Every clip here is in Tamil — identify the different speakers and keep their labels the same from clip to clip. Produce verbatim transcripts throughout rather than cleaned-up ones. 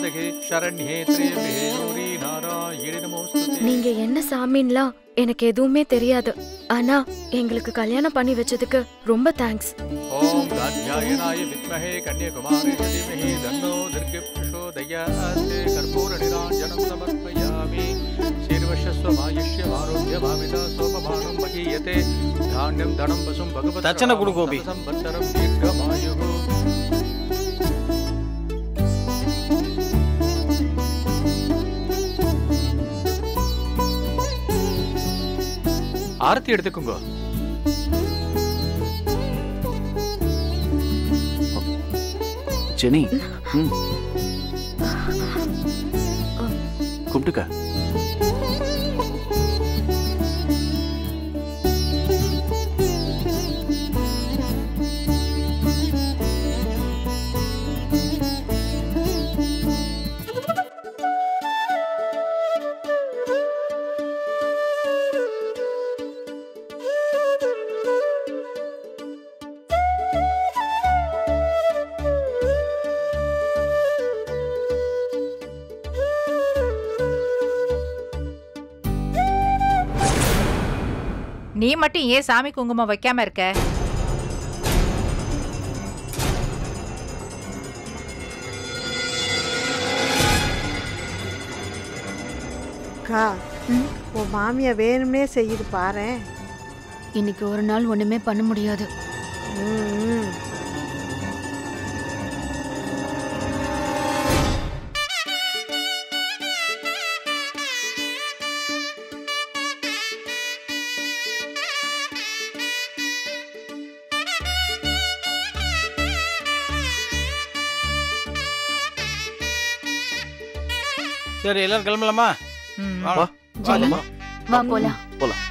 Speaker 1: நீங்க என்ன சாமின்லாம் எனக்கு எதுவுமே தெரியாது. ஆனா எங்களுக்கு கல்யாணம் பண்ணி வச்சதுக்கு ரொம்ப தேங்க்ஸ்.
Speaker 2: ஓம் காத்யாயனாய வித்மஹே கன்யாகுமாரி தீமஹி தன்னோ துர்கே பிரசோதயாத் கர்ப்பூர நிராஞ்சனம் சமர்ப்பயாமி சீர்வஷஸ்வ மாயுஷ்ய ஆரோக்ய மாவிதா சோபமானம் மகீயதே தான்யம் தனம் பசும் பகவத் தச்சன குடு கோபி சம்பத்தரம் தீர்க்கமாயுஹு. ஆரத்தி எடுத்துக்குங்க.
Speaker 3: ஜெனி கூப்பிட்டுக்க.
Speaker 4: நீ மட்டும் ஏன் சாமி குங்குமம் வைக்காம இருக்க?
Speaker 5: அக்கா, உன் மாமியா வேணும்னே செய்யுது பாரு.
Speaker 1: இன்னைக்கு ஒரு நாள் ஒண்ணுமே பண்ண முடியாது.
Speaker 2: சரி, எல்லாரும் கிளம்பலாமா?
Speaker 3: வா போலாம்
Speaker 1: போலாம்.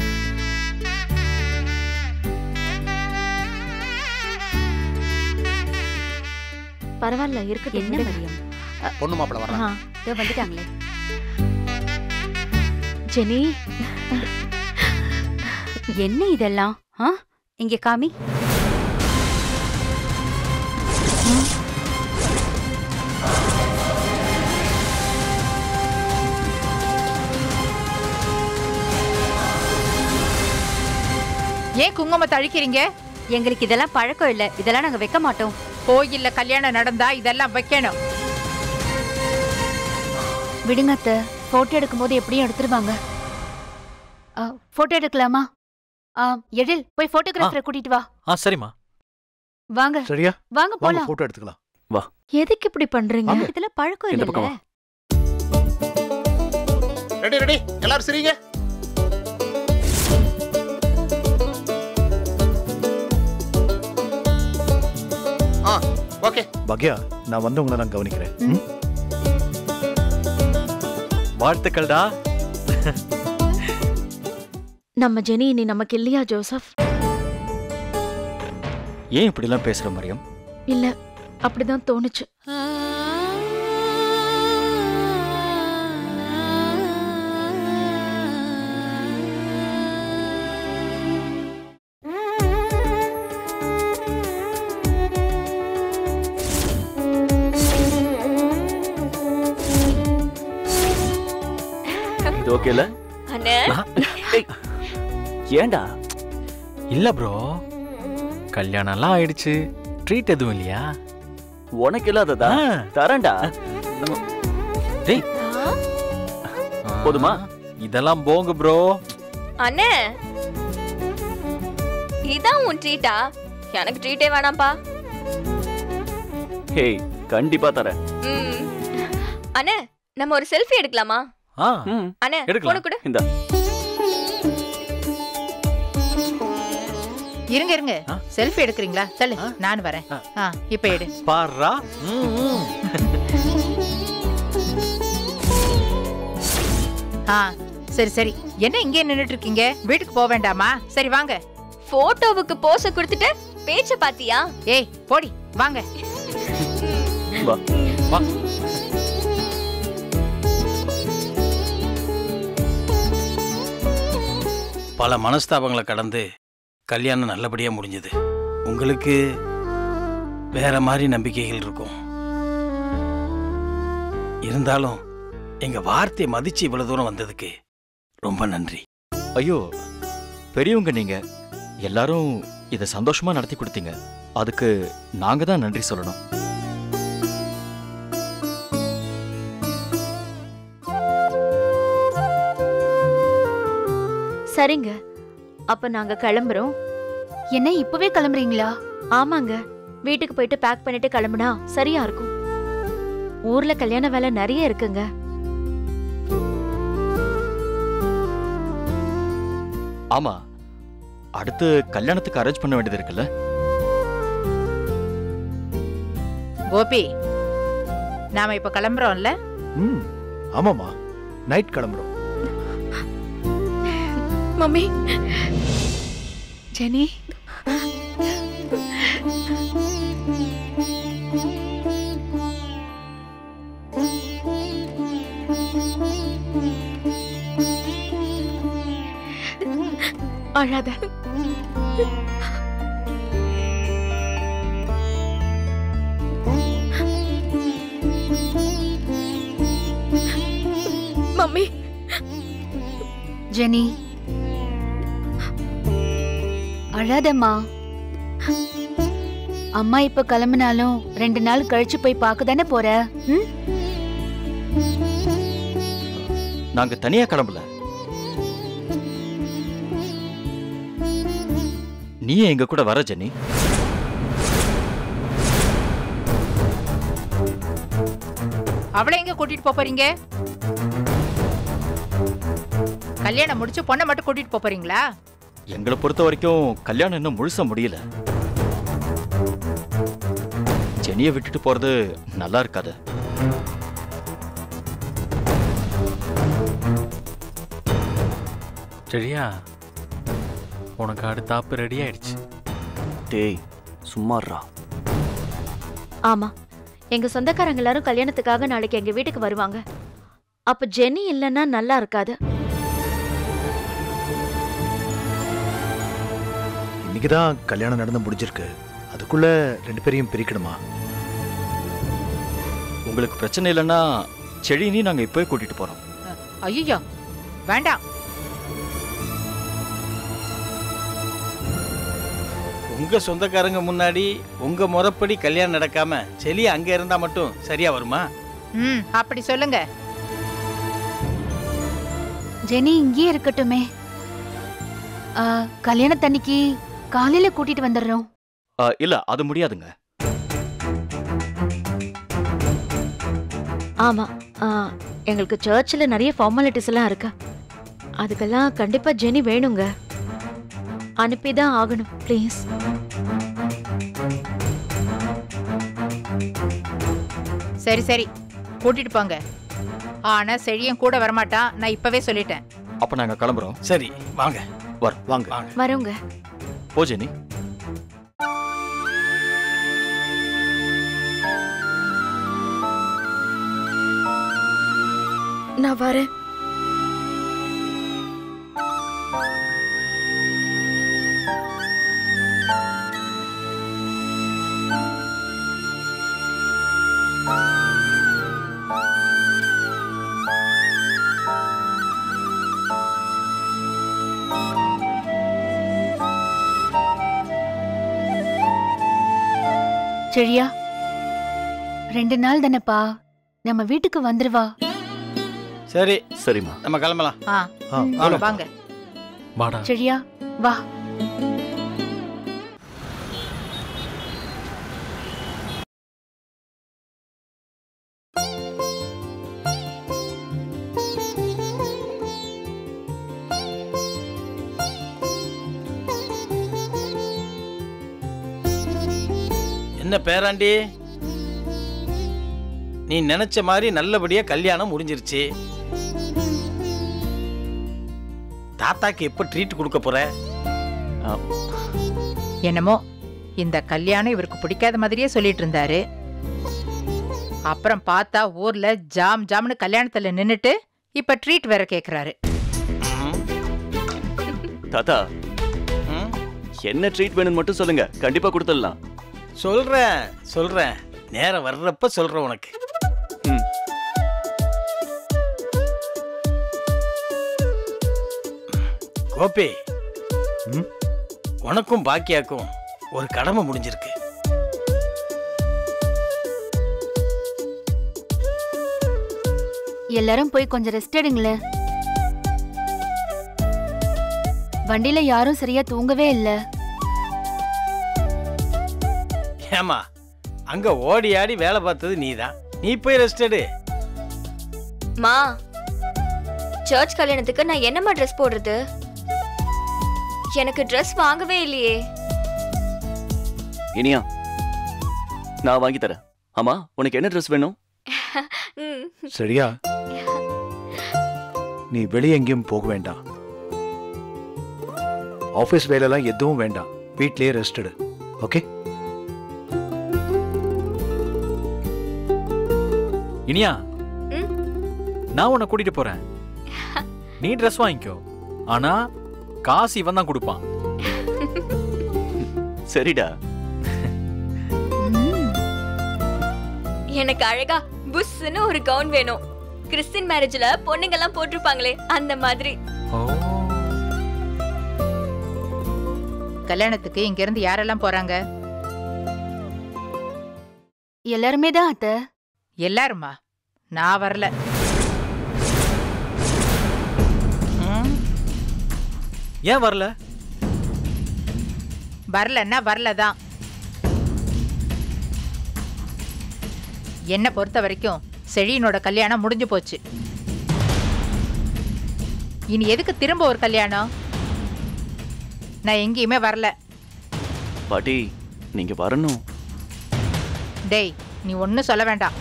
Speaker 1: பரவாயில்ல, இருக்கட்டும். என்ன மரியம்,
Speaker 2: பொண்ணு மாப்பிள்ள வர்றாங்க.
Speaker 1: இதோ வந்துட்டாங்களே. ஜெனி, என்ன இதெல்லாம்? இங்க காமி.
Speaker 4: ஏன் குங்குமத்தை அழிக்கிறீங்க?
Speaker 1: எங்களுக்கு இதெல்லாம் பழக்கம் இல்ல. இதெல்லாம் நாங்க வைக்க மாட்டோம்.
Speaker 4: கோயில்ல கல்யாணம் நடந்தா இதெல்லாம் வைக்கணும்.
Speaker 1: விடுங்க அத்தை, போட்டோ எடுக்கும் போது எப்படியும் எடுத்துருவாங்க. போட்டோ எடுக்கலாமா? எழில், போய் போட்டோகிராஃபரை கூட்டிட்டு வா.
Speaker 6: ஆ சரிம்மா.
Speaker 1: வாங்க.
Speaker 6: சரியா?
Speaker 1: வாங்க போலாம்.
Speaker 6: போட்டோ எடுத்துக்கலாம். வா.
Speaker 1: எதுக்கு இப்படி பண்றீங்க? இதெல்லாம் பழக்கம் இல்ல.
Speaker 6: ரெடி ரெடி, எல்லாரும் சரிங்க. ஓகே பாக்யா, நான் வந்து உங்களை நான் கவனிக்கிறேன். வாழ்த்துக்கள்டா.
Speaker 1: நம்ம ஜெனி இனி நமக்கு இல்லையா ஜோசப்?
Speaker 6: ஏன் இப்படி எல்லாம் பேசுற மரியம்?
Speaker 1: இல்ல, அப்படிதான் தோணுச்சு.
Speaker 3: ஓகேல
Speaker 7: அண்ணே?
Speaker 3: ஏண்டா?
Speaker 6: இல்ல ப்ரோ, கல்யாணம் எல்லாம் ஆயிடுச்சு. ட்ரீட் எதுவும் இல்லையா?
Speaker 3: உனக்கு இல்லாததா? தரேன்டா.
Speaker 6: டேய்,
Speaker 3: போதுமா?
Speaker 6: இதெல்லாம் போங்க ப்ரோ.
Speaker 7: அண்ணே, இதான் உன் ட்ரீட்டா? எனக்கு ட்ரீட்டே வேணாம்பா.
Speaker 3: ஹேய், கண்டிப்பா தரேன்.
Speaker 7: அண்ணே, நம்ம ஒரு செல்ஃபி எடுக்கலாமா?
Speaker 6: ஆ,
Speaker 7: அண்ணே, போன் கொடு.
Speaker 3: இந்த
Speaker 4: இருங்க இருங்க, செல்ஃபி எடுக்கிறீங்களா? தள்ளு, நான் வரேன். ஆ, இப்ப எடு.
Speaker 6: பாரா.
Speaker 4: ஆ, சரி சரி. என்ன இங்கே நின்னுட்டு இருக்கீங்க? வீட்டுக்கு போக வேண்டாமா? சரி வாங்க.
Speaker 7: போட்டோவுக்கு போஸ் கொடுத்துட்டு பேச்ச பாத்தியா?
Speaker 4: ஏய் போடி, வாங்க.
Speaker 3: வா வா.
Speaker 2: பல மனஸ்தாபங்களை கடந்து கல்யாணம் நல்லபடியா முடிஞ்சது. உங்களுக்கு வேற மாதிரி நம்பிக்கைகள் இருக்கும்.
Speaker 8: இருந்தாலும் எங்க வார்த்தையை மதிச்சு இவ்வளவு தூரம் வந்ததுக்கு ரொம்ப நன்றி.
Speaker 3: ஐயோ, பெரியவங்க நீங்க எல்லாரும் இதை சந்தோஷமா நடத்தி கொடுத்தீங்க. அதுக்கு நாங்க தான் நன்றி சொல்லணும்.
Speaker 9: சரிங்க, அப்ப நாங்க கிளம்புறோம்.
Speaker 1: என்ன இப்பவே கிளம்புறீங்களா?
Speaker 9: ஆமாங்க, வீட்டுக்கு போயிட்டு பேக் பண்ணிட்டு கிளம்புனா சரியா இருக்கும். ஊர்ல கல்யாண வேலை நிறைய இருக்குங்க.
Speaker 3: ஆமா, அடுத்து கல்யாணத்துக்கு அரேஞ்ச் பண்ண வேண்டியது இருக்குல்ல.
Speaker 4: கோபி, நாம இப்ப கிளம்புறோம்ல?
Speaker 10: ம், ஆமாமா, நைட் கிளம்புறோம்.
Speaker 7: மம்மி,
Speaker 1: ஜெனி,
Speaker 7: அழாத. மம்மி,
Speaker 1: ஜெனி, அழாதம்மா. அம்மா இப்ப கிளம்பினாலும் ரெண்டு நாள் கழிச்சு போய் பார்க்க தானே போற. ம்?
Speaker 3: நாங்க தனியா கிளம்பல. நீயே எங்க கூட வர ஜெனி.
Speaker 4: அவளை எங்க கூட்டிட்டு போப் போறீங்க? கல்யாணம் முடிச்சு பொண்ணை மட்டும் கூட்டிட்டு போப் போறீங்களா?
Speaker 3: எங்களை பொறுத்த வரைக்கும் கல்யாணம் இன்னும் முழுசா முடியல. ஜெனியை விட்டுட்டு போறது நல்லா இருக்காது.
Speaker 6: சரியா? உனக்கு அடுத்தாப்பு ரெடி ஆயிடுச்சு.
Speaker 3: டேய் சும்மாறா.
Speaker 9: ஆமா, எங்க சொந்தக்காரங்க எல்லாரும் கல்யாணத்துக்காக நாளைக்கு எங்க வீட்டுக்கு வருவாங்க. அப்ப ஜெனி இல்லைன்னா நல்லா இருக்காது.
Speaker 10: இன்னைக்குதான் கல்யாணம் நடந்து முடிஞ்சிருக்கு. அதுக்குள்ள ரெண்டு பேரையும் பிரிக்கணுமா?
Speaker 3: உங்களுக்கு பிரச்சனை இல்லைன்னா செடினி நாங்க இப்பவே கூட்டிட்டு போறோம்.
Speaker 4: ஐயோ வேண்டாம்.
Speaker 8: உங்க சொந்தக்காரங்க முன்னாடி உங்க முறைப்படி கல்யாணம் நடக்காம செலி அங்க இருந்தா மட்டும் சரியா வருமா?
Speaker 4: ம், அப்படி சொல்லுங்க.
Speaker 1: ஜெனி இங்கேயே இருக்கட்டுமே. ஆ, கல்யாணத்தன்னைக்கு காலையில கூட்டிட்டு வந்துடுறோம்.
Speaker 3: ஆ, இல்ல அது முடியாதுங்க.
Speaker 9: ஆமா, ஆ, எங்களுக்கு சர்ச்சில் நிறைய ஃபார்மாலிட்டிஸ் எல்லாம் இருக்கு. அதுக்கெல்லாம் கண்டிப்பா ஜெனி வேணுங்க. அனுப்பிதான் ஆகணும், ப்ளீஸ்.
Speaker 4: சரி சரி, கூட்டிட்டு போங்க. ஆனா செழியன் கூட வரமாட்டான், நான் இப்பவே சொல்லிட்டேன்.
Speaker 3: அப்ப நாங்க கிளம்புறோம்.
Speaker 8: சரி வாங்க.
Speaker 3: வர
Speaker 10: வாங்க.
Speaker 9: வரோங்க.
Speaker 3: போ ஜெனி.
Speaker 7: நான் வரேன்.
Speaker 1: செழியா, ரெண்டு நாள் தானேப்பா, நம்ம வீட்டுக்கு வந்துருவா.
Speaker 8: சரி
Speaker 3: சரிம்மா,
Speaker 8: நம்ம கிளம்பலாம்.
Speaker 4: ஆ,
Speaker 10: ஆ,
Speaker 4: வாங்க வாங்க.
Speaker 6: வாடா.
Speaker 1: செழியா, வா.
Speaker 8: என்ன பேராண்டி, நீ நினைச்ச மாதிரி நல்லபடியா கல்யாணம் முடிஞ்சிருச்சு. தாத்தாக்கு எப்ப ட்ரீட் கொடுக்க போற?
Speaker 4: என்னமோ இந்த கல்யாணம் இவருக்கு பிடிக்காத மாதிரியே சொல்லிட்டு இருந்தாரு. அப்புறம் பார்த்தா ஊர்ல ஜாம் ஜாம்னு கல்யாணத்துல நின்னுட்டு இப்ப ட்ரீட் வேற கேக்குறாரு.
Speaker 3: தாத்தா என்ன ட்ரீட் வேணும்னு மட்டும் சொல்லுங்க, கண்டிப்பா கொடுத்துடலாம்.
Speaker 8: சொல்றேன் சொல்றேன், நேரம் வர்றப்ப சொல்றேன் உனக்கு. கோபி, உனக்கும் பாக்கியாக்கும் ஒரு கடமை முடிஞ்சிருக்கு.
Speaker 1: எல்லாரும் போய் கொஞ்சம் ரெஸ்ட் எடுங்களேன். வண்டியில யாரும் சரியா தூங்கவே இல்ல.
Speaker 8: ஏமா, அங்க ஓடி ஆடி வேலை பார்த்தது நீதான். நீ போய் ரெஸ்ட் எடு.
Speaker 7: மா, சர்ச் கல்யாணத்துக்கு நான் என்னம்மா ட்ரெஸ் போடுறது? எனக்கு ட்ரெஸ் வாங்கவே இல்லையே.
Speaker 11: இனியா, நான் வாங்கி தரேன். ஆமா, உனக்கு என்ன ட்ரெஸ் வேணும்?
Speaker 10: சரியா, நீ வெளியே எங்கேயும் போக வேண்டாம். ஆபீஸ் வேலைலாம் எதுவும் வேண்டாம். வீட்லயே ரெஸ்ட் எடு. ஓகே?
Speaker 6: இனியா, நான் உன்னை கூட்டிட்டு போறேன். நீ ட்ரெஸ் வாங்கிக்கோ. ஆனா காசு இவன் தான் கொடுப்பான்.
Speaker 11: சரிடா.
Speaker 7: எனக்கு அழகா புஷ்னு ஒரு கவுன் வேணும். கிறிஸ்டியன் மேரேஜ்ல பொண்ணுங்க எல்லாம் போட்டிருப்பாங்களே, அந்த மாதிரி.
Speaker 4: கல்யாணத்துக்கு இங்க இருந்து யாரெல்லாம் போறாங்க?
Speaker 1: எல்லாருமே தான் அத்தை.
Speaker 4: எல்லாருமா? நான் வரல.
Speaker 6: ஏன் வரல?
Speaker 4: வரலன்னா வரலதான். என்ன பொறுத்த வரைக்கும் செழியனோட கல்யாணம் முடிஞ்சு போச்சு. இனி எதுக்கு திரும்ப ஒரு கல்யாணம்? நான் எங்கேயுமே வரல.
Speaker 11: பாட்டி, நீங்க வரணும்.
Speaker 4: டேய், நீ ஒன்னும் சொல்ல வேண்டாம்.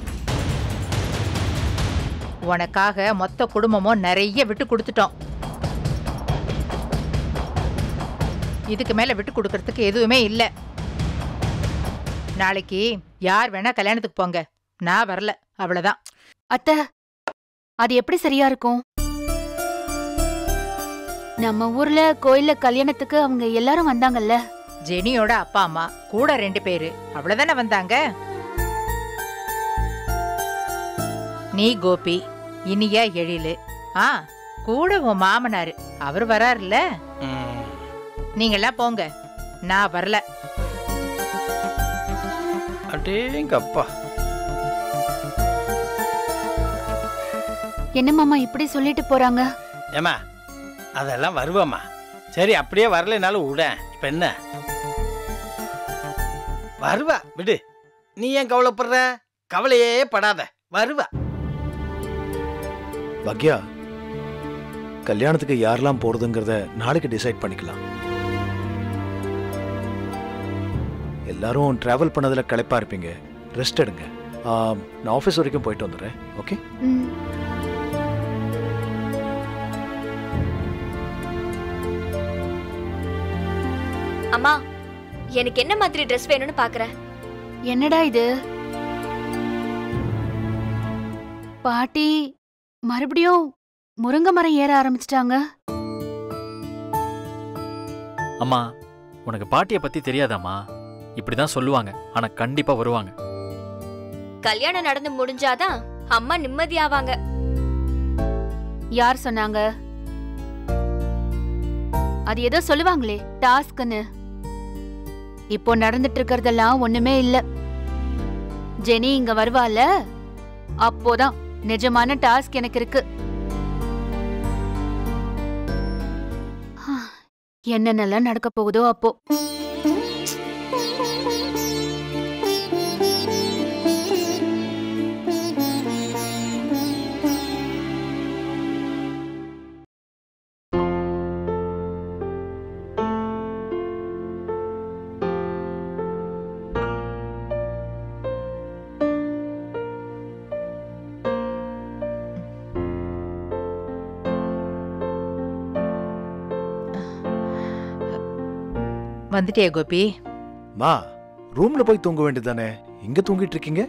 Speaker 4: உனக்காக மொத்த குடும்பமும் நிறைய விட்டு கொடுத்துட்டோம். இதுக்கு மேல விட்டு கொடுக்கறதுக்கு எதுவுமே இல்ல. நாளைக்கு யார் வேணா கல்யாணத்துக்கு போங்க, நான் வரல, அவ்வளவுதான்.
Speaker 1: அத்தை, அது எப்படி சரியா இருக்கும்? நம்ம ஊர்ல கோயில்ல கல்யாணத்துக்கு அவங்க எல்லாரும் வந்தாங்கல்ல.
Speaker 4: ஜெனியோட அப்பா அம்மா கூட ரெண்டு பேரு, அவ்வளவுதானே வந்தாங்க. நீ கோபி, இனியா, எழிலு, ஆ கூட உன் மாமனாரு அவர் வராருல்ல. நீங்கெல்லாம் போங்க, நான் வரல.
Speaker 8: அடேங்கப்பா,
Speaker 1: என்ன மாமா இப்படி சொல்லிட்டு போறாங்க?
Speaker 8: ஏமா, அதெல்லாம் வருவாமா. சரி, அப்படியே வரலைனாலும் விட. இப்ப என்ன, வருவா, விடு. நீ ஏன் கவலைப்படுற? கவலையே படாத, வருவா.
Speaker 10: பாக்யா, கல்யாணத்துக்கு யாரெல்லாம் போறதுங்கிறத நாளைக்கு டிசைட் பண்ணிக்கலாம். எல்லாரும் டிராவல் பண்ணதுல களைப்பா இருப்பீங்க, ரெஸ்ட் எடுங்க. நான் ஆஃபீஸ் வரைக்கும் போயிட்டு வந்துடுறேன். ஓகே?
Speaker 7: அம்மா, எனக்கு என்ன மாதிரி ட்ரெஸ் வேணும்னு பாக்குறேன்.
Speaker 1: என்னடா இது? பாட்டி மறுபடியும் முருங்கை மரம் ஏற ஆரம்பிச்சிட்டாங்க.
Speaker 6: அம்மா, உனக்கு பாட்டிய பத்தி தெரியாதாம்மா? இப்படிதான் சொல்லுவாங்க, ஆனா கண்டிப்பா வருவாங்க.
Speaker 7: கல்யாணம் நடந்து முடிஞ்சாதான் அம்மா நிம்மதியாவாங்க.
Speaker 1: யார் சொன்னாங்க? அது ஏதோ சொல்லுவாங்களே, டாஸ்க்னு. இப்போ நடந்துட்டு இருக்கிறதெல்லாம் ஒண்ணுமே இல்ல. ஜெனி இங்க வருவால, அப்போதான் நிஜமான டாஸ்க் எனக்கு இருக்கு. என்னென்னலாம் நடக்க போகுதோ அப்போ.
Speaker 4: வந்துட்டே கோபி?
Speaker 10: மா, ரூம்ல போய் தூங்க வேண்டியதானே, இங்க தூங்கிட்டு இருக்கீங்க?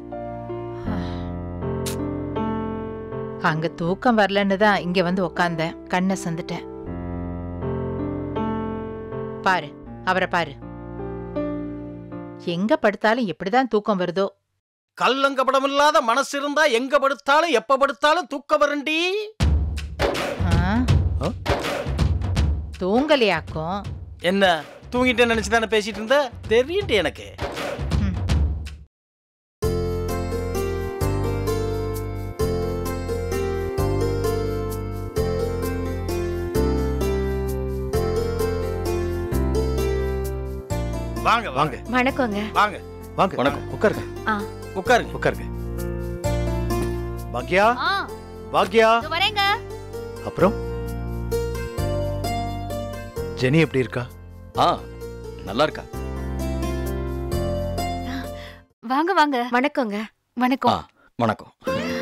Speaker 4: அங்க தூக்கம் வரலன்னு தான் இங்க வந்து உக்காந்தேன். கண்ணை சந்துட்டேன். பாரு, அவரை பாரு. எங்க படுத்தாலும் எப்படிதான் தூக்கம் வருதோ.
Speaker 8: கல்லங்கப்படம் இல்லாத மனசு இருந்தா எங்க படுத்தாலும் எப்ப படுத்தாலும் தூக்கம் வரண்டி.
Speaker 4: தூங்கலையாக்கும்.
Speaker 8: என்ன தூங்கிட்டேன்னு நினைச்சு தானே பேசிட்டு இருந்த? தெரியுது எனக்கு. வாங்க வாங்க
Speaker 9: வணக்கங்க.
Speaker 8: வாங்க
Speaker 10: வாங்க
Speaker 3: வணக்கம்.
Speaker 10: உட்காருங்க.
Speaker 9: ஆ
Speaker 8: உட்காருங்க
Speaker 10: உட்காருங்க. பாக்யா
Speaker 1: ஆ
Speaker 10: பாக்யா.
Speaker 1: இதோ வரேங்க.
Speaker 10: அப்புறம் ஜெனி எப்படி இருக்கா?
Speaker 3: ஆ நல்லா இருக்கா.
Speaker 1: வாங்க வாங்க.
Speaker 9: வணக்கங்க.
Speaker 3: ஆ
Speaker 1: வணக்கம்.
Speaker 3: வணக்கம்.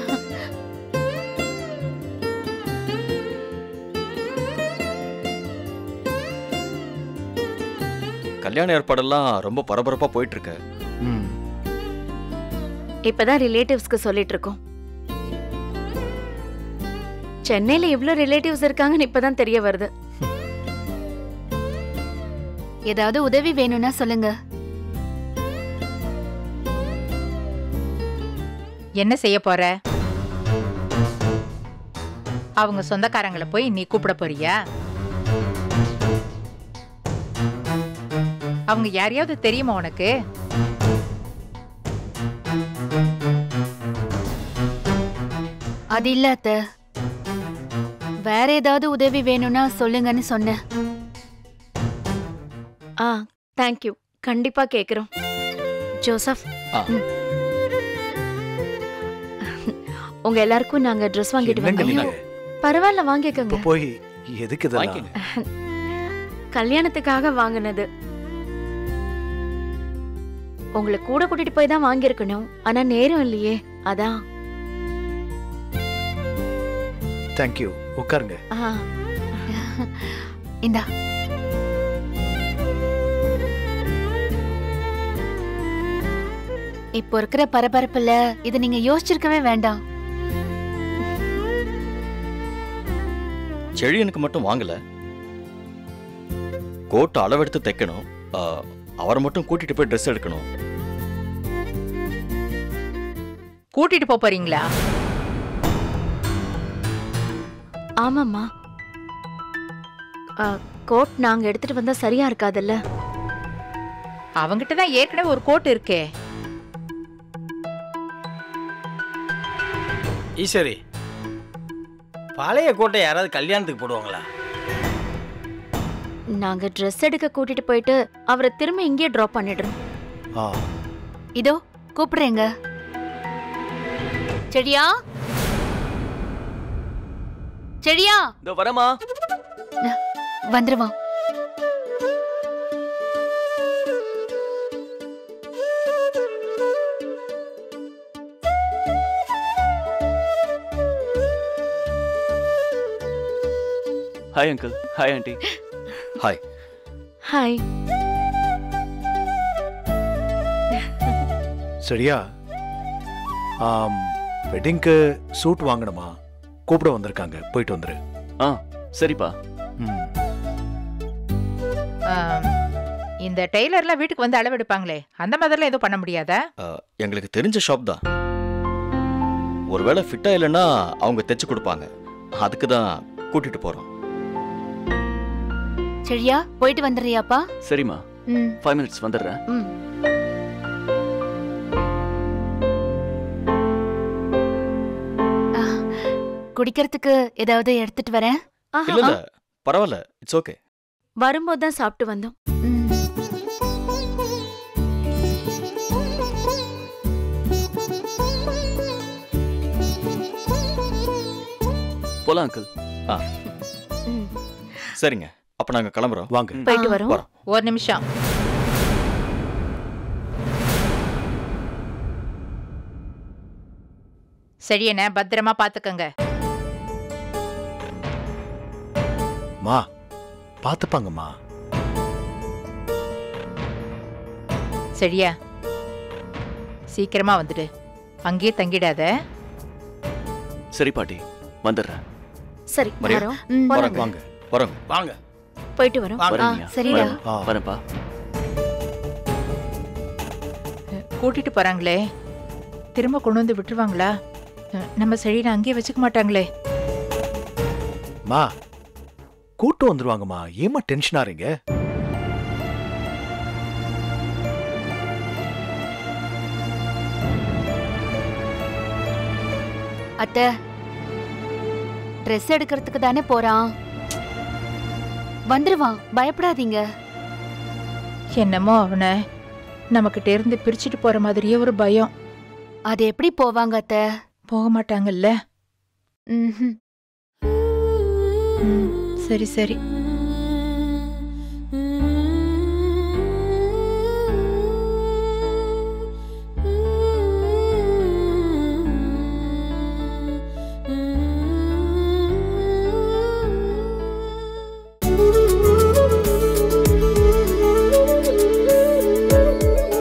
Speaker 3: கல்யாண ஏற்பாடெல்லாம் ரொம்ப பரபரப்பா போயிட்டு இருக்கு.
Speaker 10: ம்.
Speaker 9: இப்பதான் ரிலேட்டிவ்ஸ்க்கு சொல்லிட்டு இருக்கோம். சென்னையில இவ்ளோ ரிலேட்டிவ்ஸ் இருக்காங்கன்னு இப்பதான் தெரிய வருது.
Speaker 1: ஏதாவது உதவி வேணும்னா சொல்லுங்க.
Speaker 4: என்ன செய்ய போற? அவங்க சொந்தக்காரங்களை போய் நீ கூப்பிட போறியா? அவங்க யாரையாவது தெரியுமா உனக்கு?
Speaker 1: அது இல்ல அத்தை. வேற ஏதாவது உதவி வேணும்னா சொல்லுங்கன்னு சொன்னேன்.
Speaker 9: ஆ தேங்க்யூ. கண்டிப்பா கேக்குறோம். ஜோசப்,
Speaker 3: ஆ.
Speaker 9: ம். உங்க எல்லாருக்கும் நாங்க ட்ரெஸ் வாங்கிட்டு
Speaker 10: என்னங்க
Speaker 9: வந்தோம்.
Speaker 10: நீங்க?
Speaker 9: பரவாயில்ல வாங்கிக்கோங்க.
Speaker 10: இப்ப போய் எதுக்கு இதெல்லாம்?
Speaker 3: வாங்கிக்கங்க.
Speaker 9: கல்யாணத்துக்காக வாங்கினது. உங்களை கூட கூட்டிட்டு போய் தான் வாங்கியிருக்கணும். ஆனா நேரம் இல்லையே, அதான்.
Speaker 10: தேங்க்யூ. உட்காருங்க.
Speaker 9: ஆ,
Speaker 1: இந்தா. இப்போ இருக்கிற பரபரப்புல இதை நீங்க யோசிச்சிருக்கவே வேண்டாம்.
Speaker 3: செழியனுக்கு மட்டும் வாங்கல. கோட் அளவெடுத்து தைக்கணும். ஆ, அவரை மட்டும் கூட்டிட்டு போய் ட்ரெஸ் எடுக்கணும்.
Speaker 4: கூட்டிட்டு போப் போறீங்களா?
Speaker 9: ஆமாம்மா. ஆ, கோட் நாங்க எடுத்துட்டு வந்தா சரியா இருக்காதுல்ல.
Speaker 4: அவங்கிட்ட தான் ஏற்கனவே ஒரு கோட் இருக்கே.
Speaker 8: ஈஸ்வரி, பழைய கோட்டை யாராவது கல்யாணத்துக்கு போடுவாங்களா?
Speaker 9: நாங்க ட்ரெஸ் எடுக்க கூட்டிட்டு போயிட்டு அவரை திரும்ப இங்கே டிராப் பண்ணிடுறோம்.
Speaker 10: ஆ.
Speaker 1: இதோ கூப்பிடுறேங்க. செடியா, செடியா,
Speaker 11: இதோ வரமா.
Speaker 1: வந்துருவா.
Speaker 11: Hi uncle. Hi aunty.
Speaker 3: Hi.
Speaker 9: Hi.
Speaker 10: சரியா? ஆம், வெட்டிங்க்கு சூட் வாங்கணுமா? கூப்பிட வந்திருக்காங்க. போயிட்டு வந்துரு.
Speaker 11: ஆ சரிப்பா.
Speaker 10: ம்.
Speaker 4: ஆம், இந்த டெய்லர்லாம் வீட்டுக்கு வந்து அளவெடுப்பாங்களே, அந்த மாதிரிலாம் எதுவும் பண்ண முடியாதா?
Speaker 3: ஆ, எங்களுக்கு தெரிஞ்ச ஷாப் தான். ஒருவேளை ஃபிட்டா இல்லைன்னா அவங்க தைச்சு கொடுப்பாங்க. அதுக்கு தான் கூட்டிட்டு போறோம்.
Speaker 1: செடியா, போயிட்டு வந்துடுறியாப்பா?
Speaker 11: சரிம்மா.
Speaker 1: ம்.
Speaker 11: ஃபைவ் மினிட்ஸ் வந்துடுறேன்.
Speaker 1: ம். ஆ, குடிக்கிறதுக்கு ஏதாவது எடுத்துட்டு வரேன்.
Speaker 9: ஆஹா,
Speaker 3: இல்ல இல்ல பரவாயில்ல. It's okay.
Speaker 9: வரும்போது தான் சாப்பிட்டு வந்தோம்.
Speaker 1: ம்.
Speaker 11: போலாம் அங்கிள்.
Speaker 3: ஆ
Speaker 9: ம்.
Speaker 3: சரிங்க. அப்ப நாங்க கிளம்புறோம்.
Speaker 10: வாங்க.
Speaker 9: போயிட்டு வரோம்.
Speaker 3: வரோம்.
Speaker 4: ஒரு நிமிஷம். சரியண்ணே, பத்திரமா பாத்துக்கங்க.
Speaker 10: மா பாத்துப்பாங்கம்மா.
Speaker 4: சரியா? சீக்கிரமா வந்துடு. அங்கேயே தங்கிடாத.
Speaker 11: சரி பாட்டி, வந்துடுறேன்.
Speaker 9: சரி,
Speaker 3: மரியா,
Speaker 9: வரோம்.
Speaker 1: ம்.
Speaker 9: போலாங்க.
Speaker 10: வாங்க.
Speaker 3: வரோங்க.
Speaker 8: வாங்க
Speaker 9: போயிட்டு வரோம்.
Speaker 8: வாங்க.
Speaker 9: ஆ,
Speaker 11: வரேன்யா.
Speaker 1: சரிடா.
Speaker 11: வரேன்.
Speaker 10: ஆ.
Speaker 11: வரேன்ப்பா.
Speaker 4: கூட்டிட்டு போறாங்களே, திரும்ப கொண்டு வந்து விட்டுருவாங்களா? நம்ம செடியை அங்கேயே வச்சுக்க மாட்டாங்களே.
Speaker 10: மா கூட்டு வந்துருவாங்கம்மா. ஏமா டென்ஷன் ஆறீங்க?
Speaker 1: அத்தை, ட்ரெஸ் எடுக்கிறதுக்கு தானே போறான், வந்துருவான், பயப்படாதீங்க.
Speaker 4: என்னமோ அவனை நமக்கிட்ட இருந்து பிரிச்சுட்டு போற மாதிரியே ஒரு பயம்.
Speaker 1: அது எப்படி போவாங்க அத்தை?
Speaker 4: போக மாட்டாங்கல்ல.
Speaker 1: ம்ஹும்.
Speaker 4: ம், சரி சரி